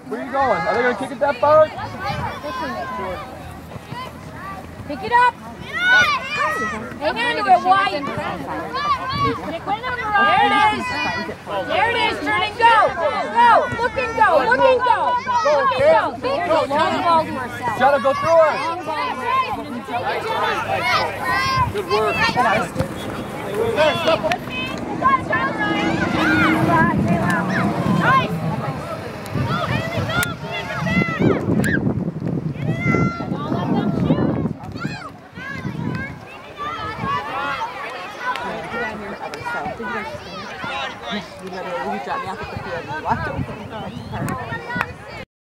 Where are you going? Are they going to kick it that far? Pick it up. Hang on to it, White. There it is. There it is. Turn and go. Go. Look and go. Look and go. Look and go. There's a long ball to herself. Jenna, go through her. Good work. Nice. You literally dropped me off at the field and you walked over.